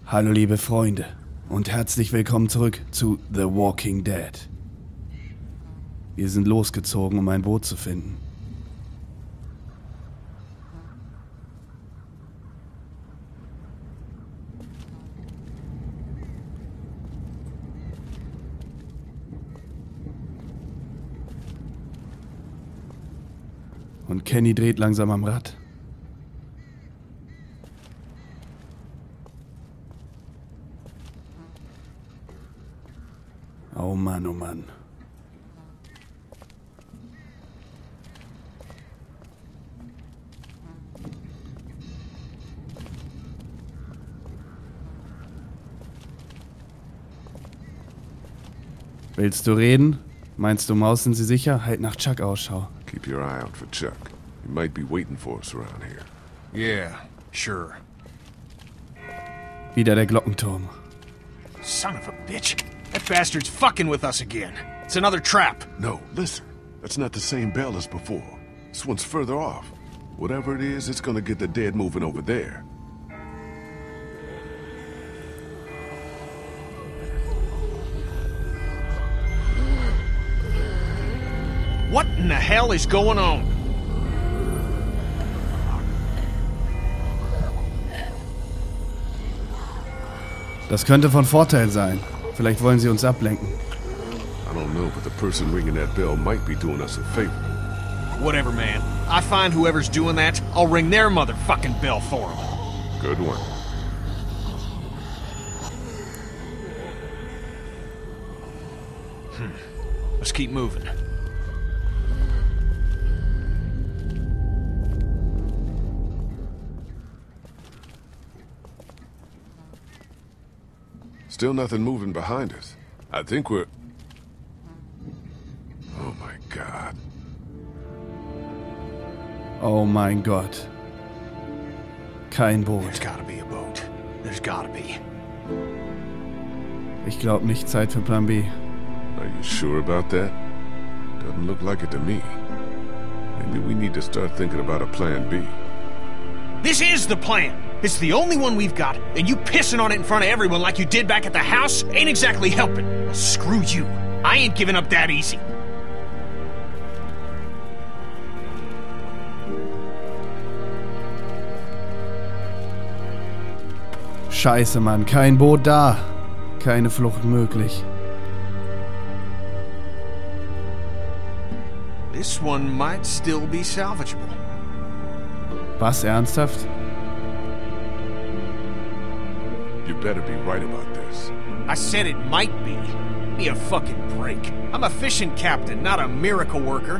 Hallo liebe Freunde und herzlich willkommen zurück zu The Walking Dead. Wir sind losgezogen, um ein Boot zu finden. Und Kenny dreht langsam am Rad. Oh Mann, oh Mann. Willst du reden? Meinst du, Maus, sind sie sicher? Halt nach Chuck Ausschau. Keep your eye out for Chuck. He might be waiting for us around here. Yeah, sure. Wieder der Glockenturm. Son of a bitch. That bastard's fucking with us again. It's another trap. No, listen. That's not the same bell as before. This one's further off. Whatever it is, it's gonna get the dead moving over there. What in the hell is going on? Das könnte von Vorteil sein. Vielleicht wollen sie uns ablenken. I don't know, but the person ringing that bell might be doing us a favor. Whatever, man. I find whoever's doing that, I'll ring their motherfucking bell for them. Good one. Let's keep moving. Still nothing moving behind us. I think we're... Oh my God. Oh mein Gott. Kein There's Boot. gotta be a boat. There's gotta be. Ich glaube nicht Zeit für Plan B. Are you sure about that? Doesn't look like it to me. Maybe we need to start thinking about a plan B. This is the plan! It's the only one we've got, and you pissing on it in front of everyone like you did back at the house ain't exactly helping. Well, screw you. I ain't giving up that easy. Scheiße, Mann. Kein Boot da. Keine Flucht möglich. This one might still be salvageable. Was, ernsthaft? You better be right about this. I said it might be. Give me a fucking break. I'm a fishing captain, not a miracle worker.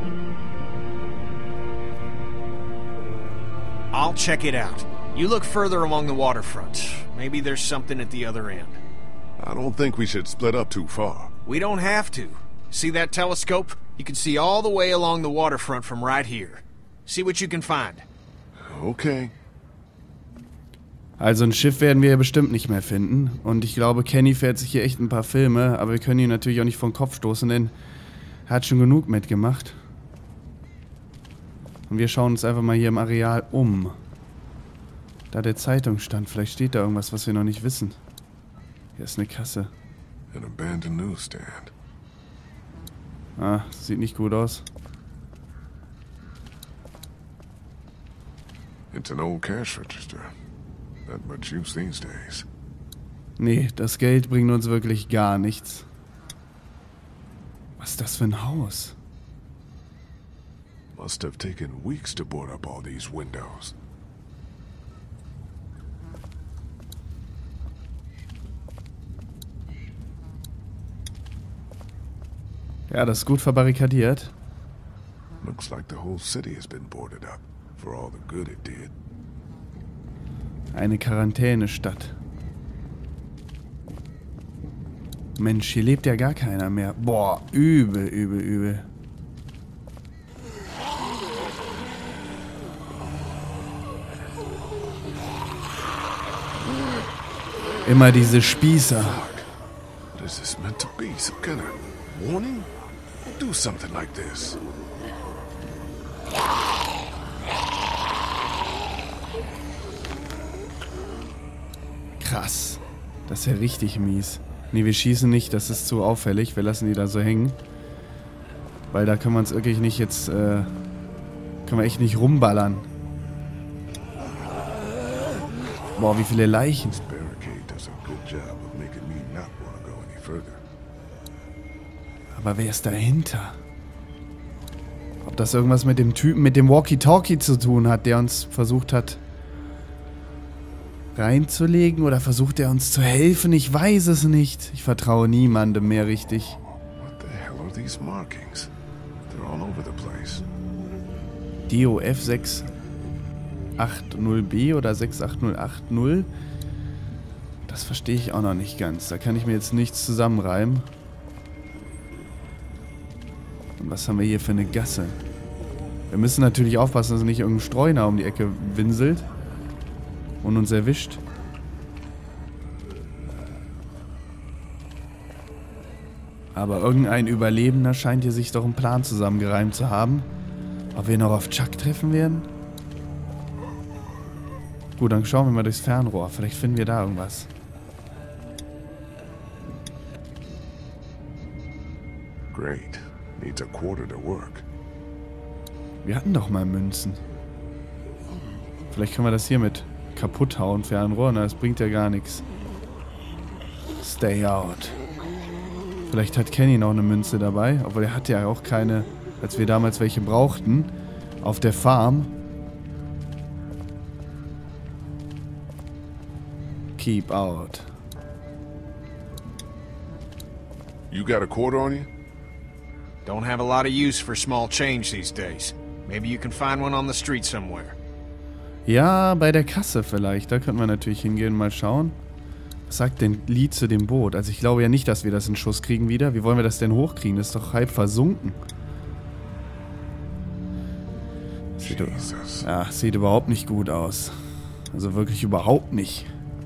I'll check it out. You look further along the waterfront. Maybe there's something at the other end. I don't think we should split up too far. We don't have to. See that telescope? You can see all the way along the waterfront from right here. See what you can find. Okay. Also ein Schiff werden wir ja bestimmt nicht mehr finden. Und ich glaube, Kenny fährt sich hier echt ein paar Filme, aber wir können ihn natürlich auch nicht vor den Kopf stoßen, denn er hat schon genug mitgemacht. Und wir schauen uns einfach mal hier im Areal um. Da der Zeitungsstand, vielleicht steht da irgendwas, was wir noch nicht wissen. Hier ist eine Kasse. An abandoned newsstand. Ah, sieht nicht gut aus. It's an old cash register. Not much use these days. Nee, das Geld bringt uns wirklich gar nichts. Was ist das für ein Haus? Must have taken weeks to board up all these windows. Ja, das ist gut verbarrikadiert. Looks like the whole city has been boarded up, for all the good it did. Eine Quarantänestadt. Mensch, hier lebt ja gar keiner mehr. Boah, übel, übel, übel. Immer diese Spießer. What is this meant to be? Some kind of warning? Do something like this. Krass. Das ist ja richtig mies. Nee, wir schießen nicht, das ist zu auffällig. Wir lassen die da so hängen. Weil da können wir uns wirklich nicht jetzt, können wir echt nicht rumballern. Boah, wie viele Leichen. Aber wer ist dahinter? Ob das irgendwas mit dem Typen, mit dem Walkie-Talkie zu tun hat, der uns versucht hat reinzulegen, oder versucht er uns zu helfen? Ich weiß es nicht. Ich vertraue niemandem mehr richtig. What the hell are these markings? They're all over the place. DOF 680B oder 68080. Das verstehe ich auch noch nicht ganz. Da kann ich mir jetzt nichts zusammenreimen. Und was haben wir hier für eine Gasse? Wir müssen natürlich aufpassen, dass nicht irgendein Streuner um die Ecke winselt und uns erwischt. Aber irgendein Überlebender scheint hier sich doch einen Plan zusammengereimt zu haben. Ob wir noch auf Chuck treffen werden? Gut, dann schauen wir mal durchs Fernrohr. Vielleicht finden wir da irgendwas. Great. Needs a quarter to work. Wir hatten doch mal Münzen. Vielleicht können wir das hier mit kaputt hauen, Fernrohr. Na, das bringt ja gar nichts. Stay out. Vielleicht hat Kenny noch eine Münze dabei. Obwohl er hatte ja auch keine, als wir damals welche brauchten. Auf der Farm. Keep out. You got a quarter on you? Don't have a lot of use for small change these days. Maybe you can find one on the street somewhere. Ja, bei der Kasse vielleicht. Da könnten wir natürlich hingehen und mal schauen. Was sagt denn Lee zu dem Boot? Also ich glaube ja nicht, dass wir das in Schuss kriegen wieder. Wie wollen wir das denn hochkriegen? Das ist doch halb versunken. Sieht überhaupt nicht gut aus. Also wirklich überhaupt nicht.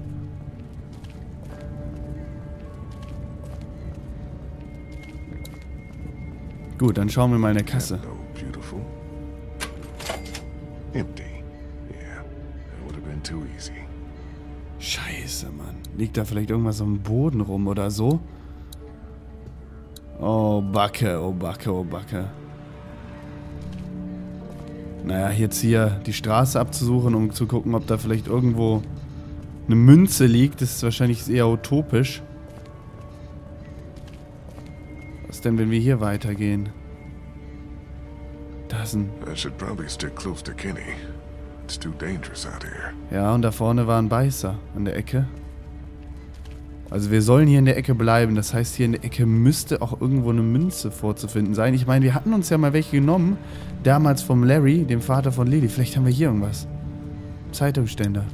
Gut, dann schauen wir mal in der Kasse. Scheiße, Mann. Liegt da vielleicht irgendwas am Boden rum oder so? Oh, Backe, oh Backe, oh Backe. Naja, jetzt hier die Straße abzusuchen, um zu gucken, ob da vielleicht irgendwo eine Münze liegt, das ist wahrscheinlich eher utopisch. Was denn, wenn wir hier weitergehen? Da ist ein... Ja, und da vorne war ein Beißer an der Ecke. Also wir sollen hier in der Ecke bleiben. Das heißt, hier in der Ecke müsste auch irgendwo eine Münze vorzufinden sein. Ich meine, wir hatten uns ja mal welche genommen. Damals vom Larry, dem Vater von Lily. Vielleicht haben wir hier irgendwas. Zeitungsständer.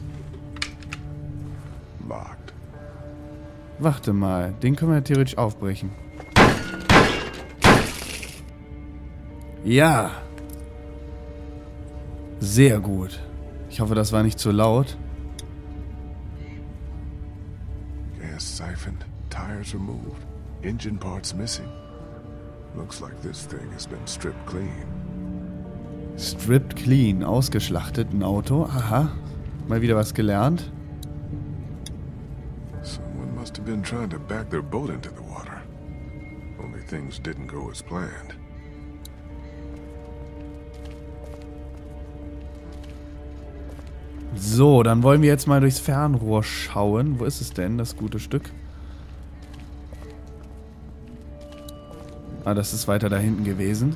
Warte mal. Den können wir theoretisch aufbrechen. Ja. Sehr gut. Ich hoffe, das war nicht zu laut. Gas siphoned, tires removed, engine parts missing. Looks like this thing has been stripped clean. Stripped clean, ausgeschlachtet, ein Auto. Aha. Mal wieder was gelernt. Someone must have been trying to back their boat into the water. Only things didn't go as planned. So, dann wollen wir jetzt mal durchs Fernrohr schauen. Wo ist es denn, das gute Stück? Ah, das ist weiter da hinten gewesen.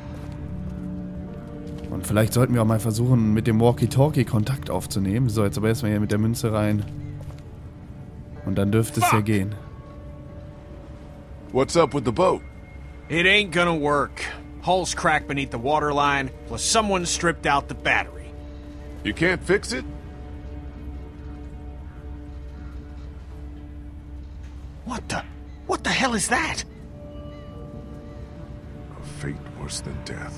Und vielleicht sollten wir auch mal versuchen, mit dem Walkie-Talkie Kontakt aufzunehmen. So, jetzt aber erstmal hier mit der Münze rein. Und dann dürfte es ja gehen. What's up with the boat? It ain't gonna work. Hull's cracked beneath the waterline, plus someone stripped out the battery. You can't fix it? What the hell is that? A fate worse than death.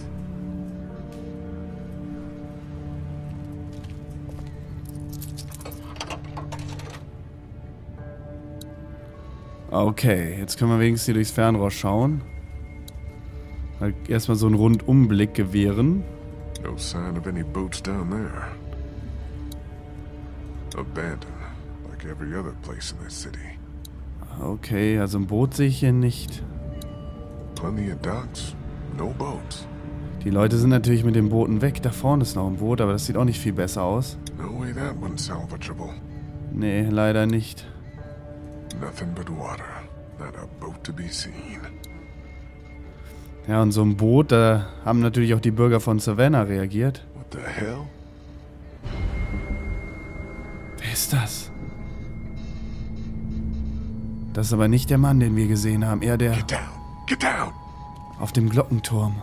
Okay, jetzt können wir wenigstens hier durchs Fernrohr schauen. Erstmal so einen Rundumblick gewähren. No sign of any boats down there. Abandoned, like like every other place in this city. Okay, also ein Boot sehe ich hier nicht. Plenty of docks, no boats. Die Leute sind natürlich mit den Booten weg. Da vorne ist noch ein Boot, aber das sieht auch nicht viel besser aus. No way that one's salvageable. Nee, leider nicht. Nothing but water. Not a boat to be seen. Ja, und so ein Boot, da haben natürlich auch die Bürger von Savannah reagiert. What the hell? Wer ist das? Das ist aber nicht der Mann, den wir gesehen haben. Eher der Get down! Get down! auf dem Glockenturm.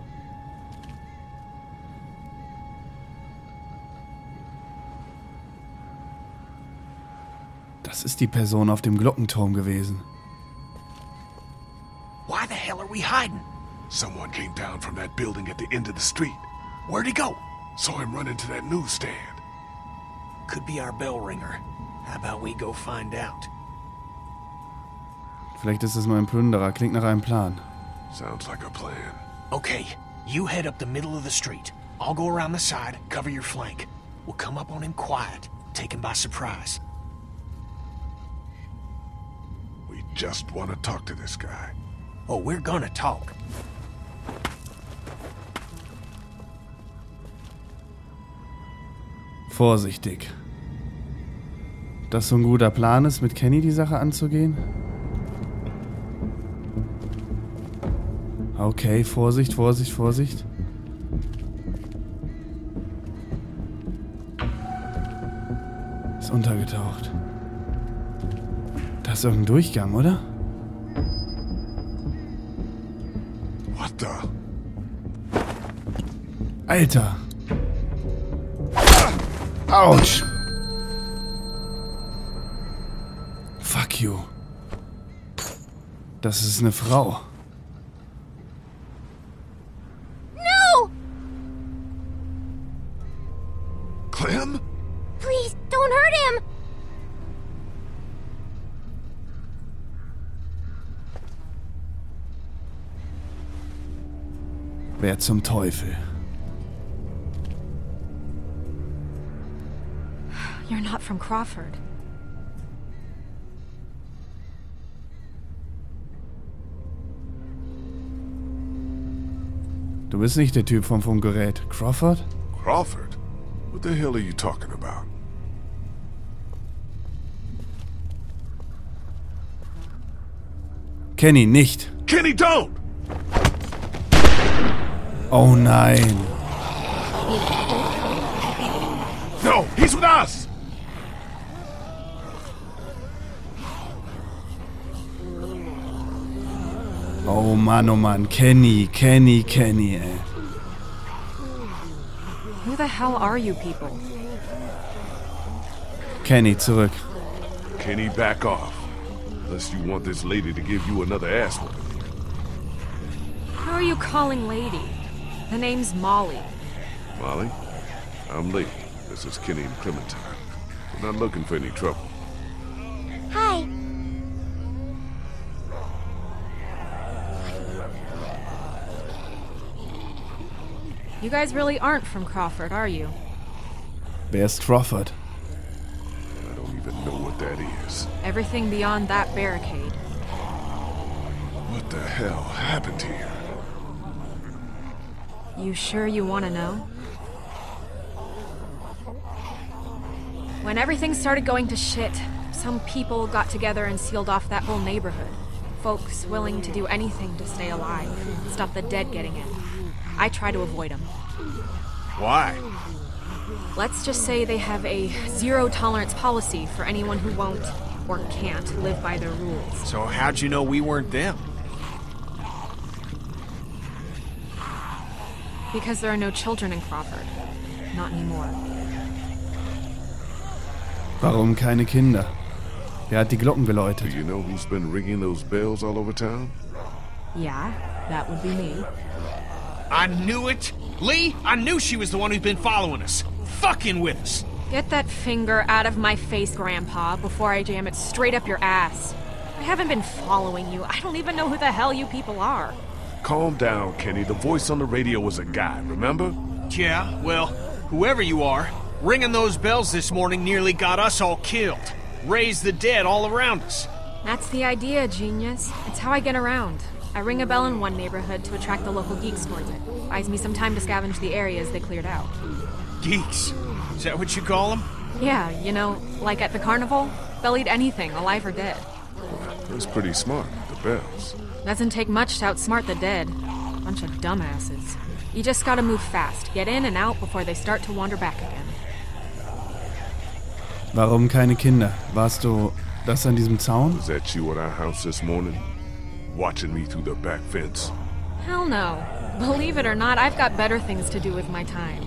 Das ist die Person auf dem Glockenturm gewesen. Why the hell are we hiding? Someone came down from that building at the end of the street. Where'd he go? Saw him run into that newsstand. Could be our bell ringer. How about we go find out? Vielleicht ist es nur ein Plünderer. Klingt nach einem Plan. Sounds like a plan. Okay, you head up the middle of the street. I'll go around the side, cover your flank. We'll come up on him quiet, take him by surprise. We just want to talk to this guy. Oh, we're gonna talk. Vorsichtig. Dass so ein guter Plan ist, mit Kenny die Sache anzugehen? Okay, Vorsicht, Vorsicht, Vorsicht. Ist untergetaucht. Da ist irgendein Durchgang, oder? What the? Alter! Autsch! Fuck you. Das ist eine Frau. No! Clem? Please, don't hurt him! Wer zum Teufel? You're not from Crawford. Du bist nicht der Typ vom Funkgerät. Crawford? Crawford? What the hell are you talking about? Kenny, nicht. Kenny, don't! Oh nein. No, he's with us! Oh Mann, Kenny, ey. Who the hell are you people? Kenny, zurück. Kenny, back off. Unless you want this lady to give you another ass whooping. Who are you calling lady? The name's Molly. Molly? I'm Lee. This is Kenny and Clementine. We're not looking for any trouble. Hi. You guys really aren't from Crawford, are you? Wer ist Crawford? I don't even know what that is. Everything beyond that barricade. What the hell happened here? You sure you want to know? When everything started going to shit, some people got together and sealed off that whole neighborhood. Folks willing to do anything to stay alive, stop the dead getting in. I try to avoid them. Why? Let's just say they have a zero-tolerance policy for anyone who won't or can't live by their rules. So how'd you know we weren't them? Because there are no children in Crawford. Not anymore. Warum keine Kinder? Wer hat die Glocken Do geläutet? you know who's been ringing those bells all over town? Yeah, that would be me. I knew it! Lee, I knew she was the one who's been following us. Fucking with us. Get that finger out of my face, Grandpa, before I jam it straight up your ass. I haven't been following you. I don't even know who the hell you people are. Calm down, Kenny. The voice on the radio was a guy, remember? Yeah, well, whoever you are, ringing those bells this morning nearly got us all killed. raise the dead all around us. That's the idea, genius. It's how I get around. I ring a bell in one neighborhood to attract the local geeks towards it. Buys me some time to scavenge the areas they cleared out. Geeks? Is that what you call them? Yeah, you know, like at the carnival, they'll eat anything, alive or dead. That's pretty smart, the bells. Doesn't take much to outsmart the dead. Bunch of dumbasses. You just gotta move fast, get in and out before they start to wander back again. Warum keine Kinder? Warst du das an diesem Zaun? Was that you at our house this morning? Watching me through the back fence? Hell no. Believe it or not, I've got better things to do with my time.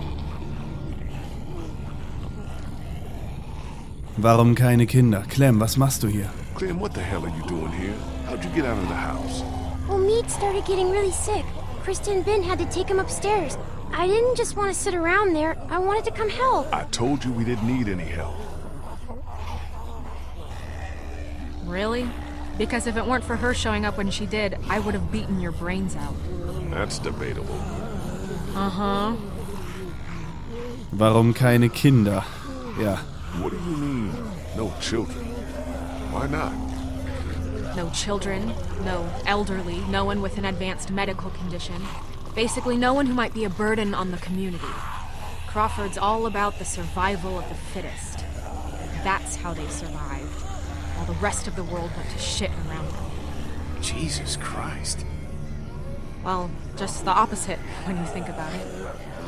Warum keine Kinder? Clem, was machst du hier? Clem, what the hell are you doing here? How'd you get out of the house? Well, Mead started getting really sick. Krista and Ben had to take him upstairs. I didn't just want to sit around there. I wanted to come help. I told you we didn't need any help. Really? Because if it weren't for her showing up when she did, I would have beaten your brains out. That's debatable. Uh-huh. Warum keine Kinder? Ja. What do you mean, no children? Why not? No children, no elderly, no one with an advanced medical condition. Basically, no one who might be a burden on the community. Crawford's all about the survival of the fittest. That's how they survived, while the rest of the world went to shit around them. Jesus Christ. Well, just the opposite when you think about it.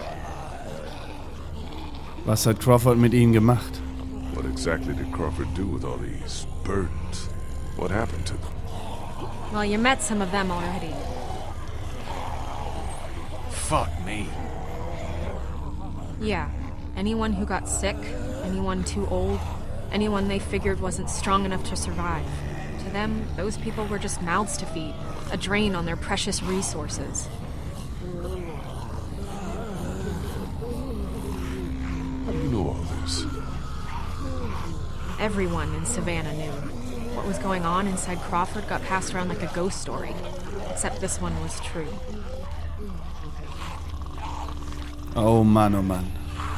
Was hat Crawford mit ihnen gemacht? What exactly did Crawford do with all these burdens? What happened to them? Well, you met some of them already. Fuck me. Yeah, anyone who got sick, anyone too old, anyone they figured wasn't strong enough to survive. To them, those people were just mouths to feed, a drain on their precious resources. How do you know all this? Everyone in Savannah knew. What was going on inside Crawford got passed around like a ghost story. Except this one was true. Oh Mann, oh Mann.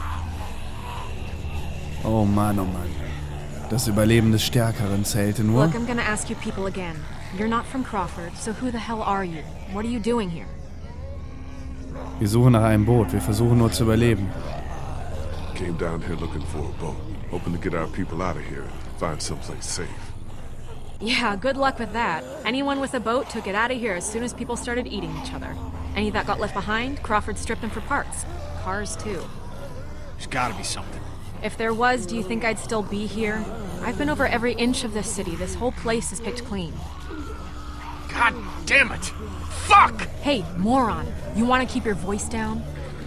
Oh Mann, oh Mann. Das Überleben des Stärkeren zählte nur. Look, I'm gonna ask you people again. You're not from Crawford, so who the hell are you? What are you doing here? Wir suchen nach einem Boot. Wir versuchen nur zu überleben. Came down here looking for a boat, hoping to get our people out of here and find someplace safe. Yeah, good luck with that. Anyone with a boat took it out of here as soon as people started eating each other. Any that got left behind, Crawford stripped them for parts. Cars, too. There's gotta be something. If there was, do you think I'd still be here? I've been over every inch of this city. This whole place is picked clean. God damn it! Fuck! Hey, moron. You want to keep your voice down?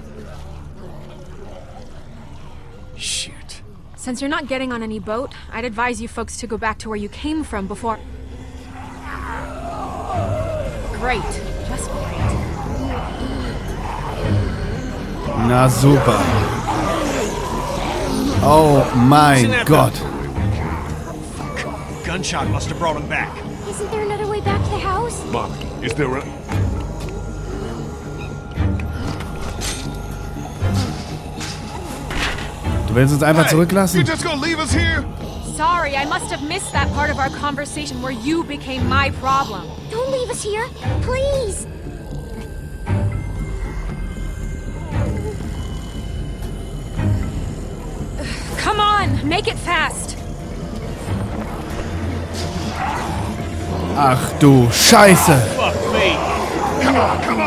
Shit. Since you're not getting on any boat, I'd advise you folks to go back to where you came from before... Great. Just great. Na super. Oh mein Gott. The gunshot must have brought him back. Isn't there another way back to the house? Mom, is there a... Du willst uns einfach You zurücklassen? just gonna leave us here? Sorry, I must have missed that part of our conversation where you became my problem. Don't leave us here, please. Come on, make it fast. Ach du Scheiße. Fuck me. Come on, come